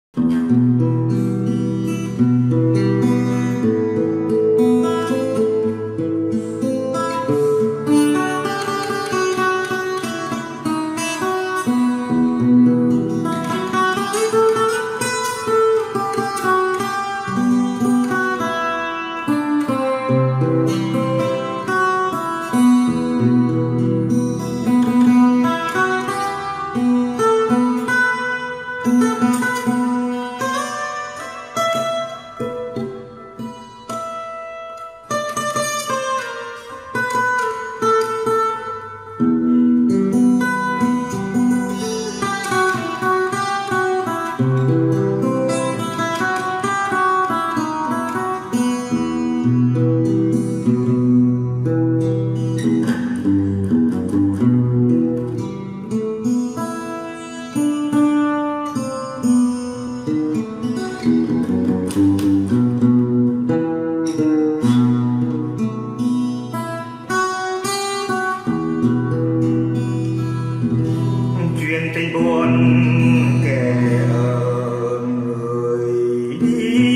Chuyện tình buồn kể ở người đi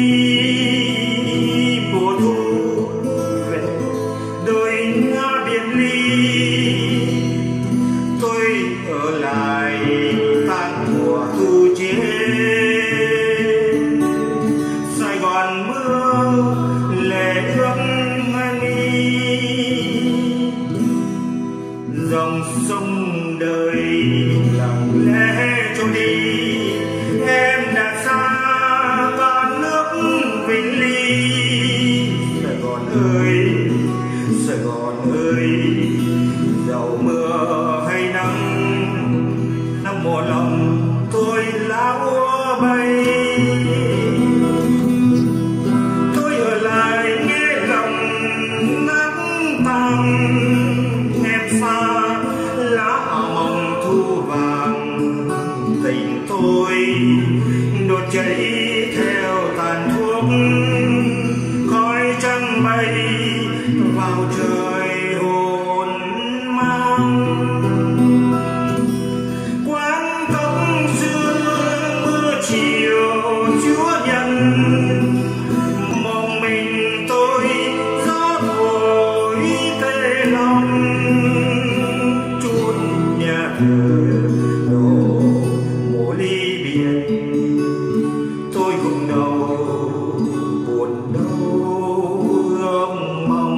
mùa thu về, đôi ngã biệt ly. Tôi ở lại tan mùa thu trên Sài Gòn mưa lệ ướt mi, dòng sông đời lặng lẽ trôi đi. Em đã xa con nước Vĩnh Ly. Sài Gòn ơi, Sài Gòn ơi, dầu mưa hay nắng, năm một lòng tôi lá úa bay. Tôi ở lại nghe lòng nắng tàn, em xa lá mộng thu vàng. Tình tôi đốt cháy theo tàn thuốc, khói trắng bay vào trời hồn mang. Quán cổng xưa mưa chiều Chúa nhận, mong mình tôi gió thổi tê lòng. Chút nhà thờ đổ mộ ly biệt, tôi gục đầu buồn đau ước mong.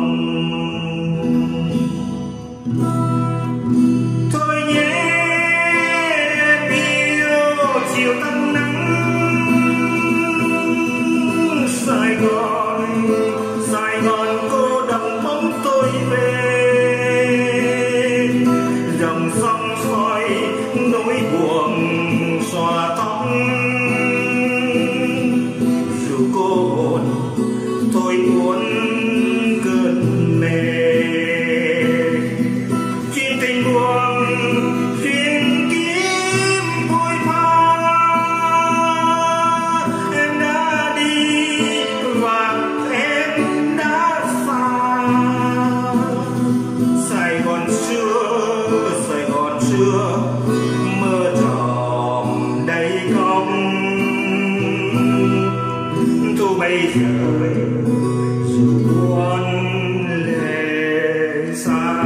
Tôi nhé em yêu chiều tắt nắng Sài Gòn, Sài Gòn cô độc bóng tôi về. Dòng sông soi nỗi buồn xòa tóc, dù cô buồn tôi muốn cơn mê. Chuyện tình buồn chuyện kiếm vội pha, em đã đi và em đã xa. Sài Gòn xưa, Sài Gòn xưa, mơ tròn đầy cong. Thu bây giờ dù buồn lệ xa.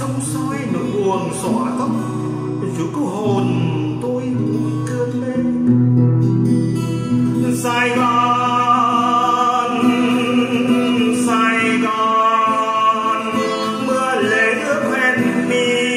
sông soi nỗi buồn xõa tóc dù có hồn tôi buồn cơn lên Sài Gòn Sài Gòn mưa lệ ướt hoen mi